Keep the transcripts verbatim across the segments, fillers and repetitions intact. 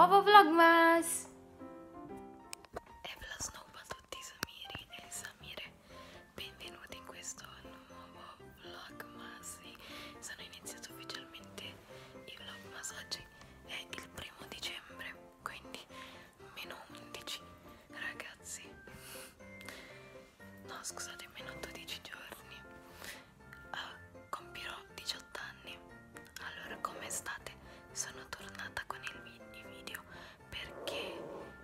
nuovo vlogmas! E Blasnova a tutti i Samiri e Samire, benvenuti in questo nuovo vlogmas. Sono iniziato ufficialmente i vlogmas, oggi è il primo dicembre, quindi meno undici ragazzi, no scusate, meno dodici giorni, uh, compirò diciotto anni. Allora, come state? Sono tornata con il vi i video perché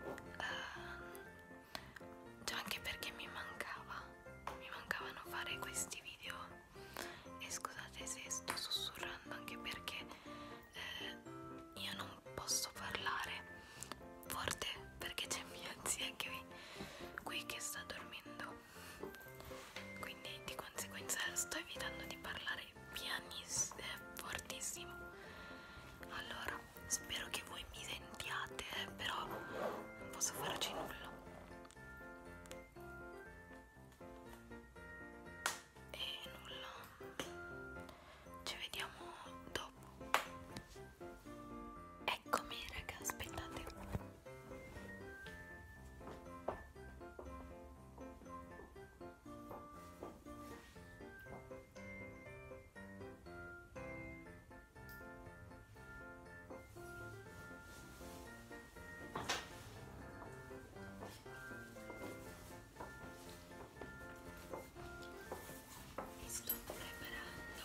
uh, cioè anche perché mi mancava mi mancavano fare questi video. E scusate se sto sussurrando, anche perché eh, io non posso parlare forte perché c'è mia zia che qui che sta dormendo, quindi di conseguenza sto evitando di parlare pianissimo, fortissimo. Allora, spero che voi mi sentiate, eh, però non posso farci nulla. E nulla, ci vediamo dopo. Eccomi raga, aspettate. Mi sto preparando.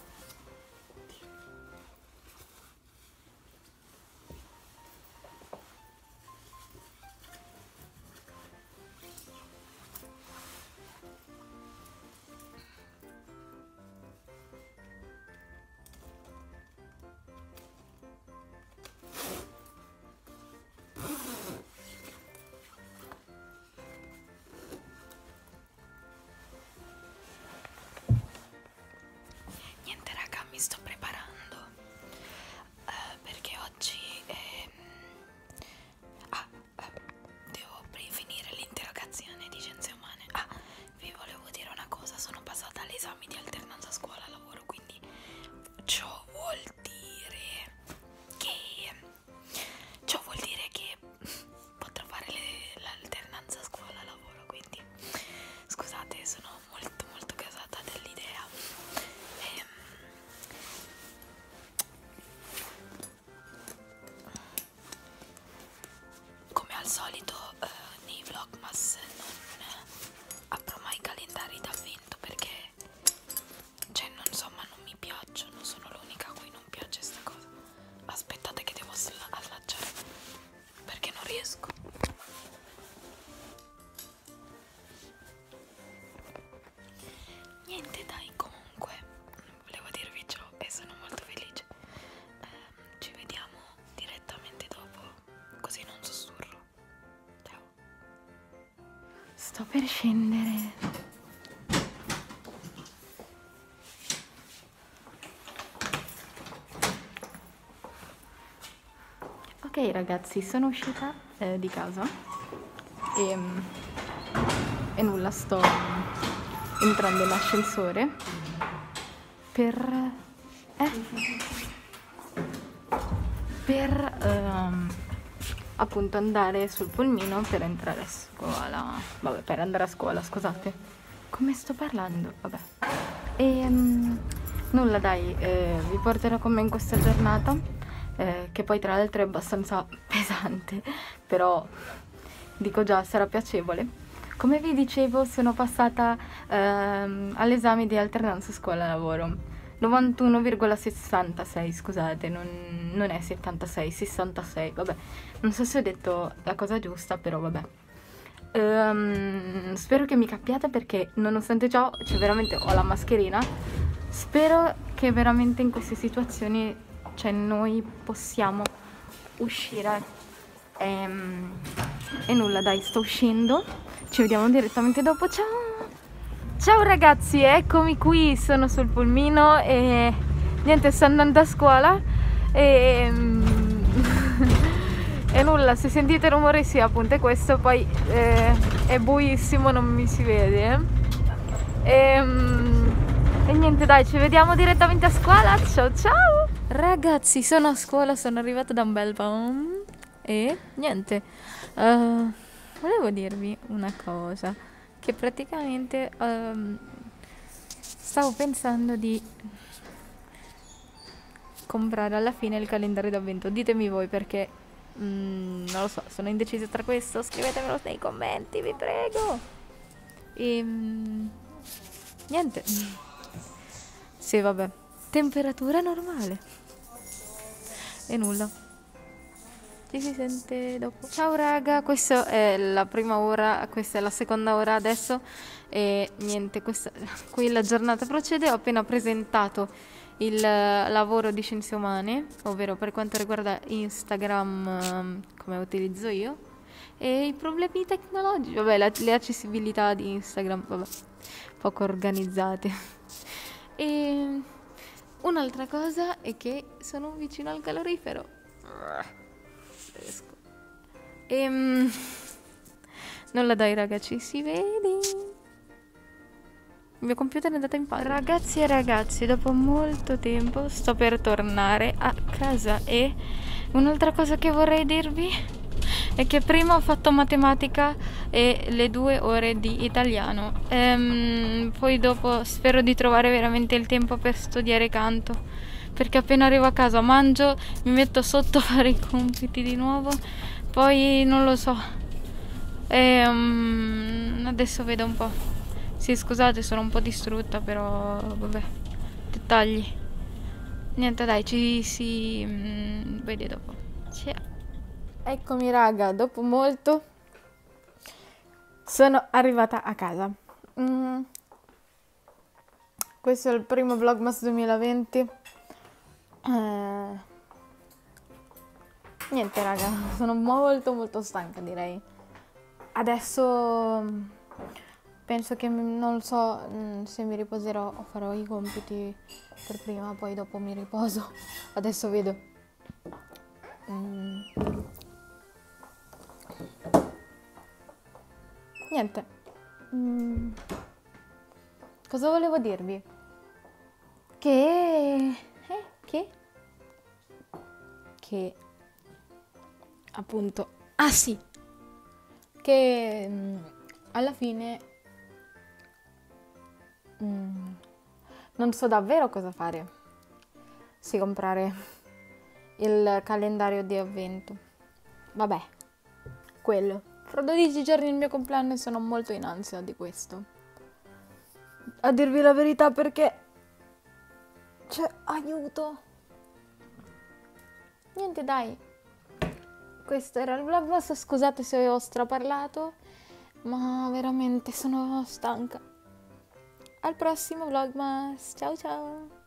Niente raga, mi sto preparando eh, perché oggi ehm, ah, eh, devo finire l'interrogazione di scienze umane. Ah, vi volevo dire una cosa, sono passata agli esami di alternanza scuola-lavoro, quindi ciò vuol dire che ciò vuol dire che potrò fare l'alternanza scuola-lavoro, quindi scusate, sono molto molto gasata dell'idea. Ehm, come al solito eh, nei vlogmas non apro mai calendari d'avvento perché, cioè, non so, ma non mi piacciono, sono l'unica a cui non piace sta cosa. Aspettate che devo allacciare perché non riesco. Niente dai, comunque volevo dirvi ciò e sono molto felice. Eh, ci vediamo direttamente dopo, così non sussurro. Ciao. Sto per scendere. Ok ragazzi, sono uscita eh, di casa e, e nulla, sto entrando in ascensore per eh, per ehm, appunto andare sul pulmino per entrare a scuola. Vabbè, per andare a scuola, scusate. Come sto parlando? Vabbè. E um, nulla dai, eh, vi porterò con me in questa giornata. Eh, che poi tra l'altro è abbastanza pesante, però dico già, sarà piacevole. Come vi dicevo, sono passata ehm, all'esame di alternanza scuola-lavoro novantuno virgola sessantasei, scusate, non, non è settantasei, sessantasei, vabbè, non so se ho detto la cosa giusta, però vabbè. Um, spero che mi capiate perché nonostante ciò, cioè veramente ho la mascherina. Spero che veramente in queste situazioni, cioè, noi possiamo uscire e, e nulla dai, sto uscendo, ci vediamo direttamente dopo. Ciao ciao ragazzi, eccomi qui, sono sul pulmino e niente, sto andando a scuola e, e nulla, se sentite rumore sì, appunto è questo, poi eh, è buissimo, non mi si vede e, e niente dai, ci vediamo direttamente a scuola. Ciao ciao ragazzi, sono a scuola, sono arrivata da un bel po'. E niente, eh, volevo dirvi una cosa, che praticamente ehm, stavo pensando di comprare alla fine il calendario d'avvento. Ditemi voi perché, mm, non lo so, sono indecisa tra questo, scrivetemelo nei commenti, vi prego. E mm, niente. Sì, vabbè. Temperatura normale. E nulla. Ci si sente dopo. Ciao raga, questa è la prima ora, questa è la seconda ora adesso. E niente, questa, qui la giornata procede. Ho appena presentato il eh, lavoro di scienze umane, ovvero per quanto riguarda Instagram, ehm, come utilizzo io, e i problemi tecnologici, vabbè, la- le accessibilità di Instagram, vabbè, poco organizzate. E un'altra cosa è che sono vicino al calorifero. Fresco. Ehm, nulla dai ragazzi, si vede. Il mio computer è andato in palla. Ragazzi e ragazzi, dopo molto tempo sto per tornare a casa e un'altra cosa che vorrei dirvi è che prima ho fatto matematica e le due ore di italiano. Ehm, poi dopo spero di trovare veramente il tempo per studiare canto, perché appena arrivo a casa mangio, mi metto sotto a fare i compiti di nuovo, poi non lo so. Ehm, adesso vedo un po'. Sì, scusate, sono un po' distrutta, però vabbè, dettagli. Niente, dai, ci si mm, vede dopo. Ciao. Eccomi raga, dopo molto sono arrivata a casa. Mm, questo è il primo Vlogmas duemilaventi. Eh, niente raga, sono molto molto stanca direi. Adesso mm, penso che mm, non so mm, se mi riposerò o farò i compiti per prima, poi dopo mi riposo. Adesso vedo. Mm. Niente. Mm. Cosa volevo dirvi? Che... Eh, che? Che... Appunto... Ah sì! Che... mm, alla fine... mm, non so davvero cosa fare. Se comprare il calendario di avvento. Vabbè, quello. Fra dodici giorni è il mio compleanno e sono molto in ansia di questo. A dirvi la verità perché... Cioè, aiuto. Niente, dai. Questo era il vlogmas, scusate se ho straparlato, ma veramente sono stanca. Al prossimo vlogmas. Ciao ciao.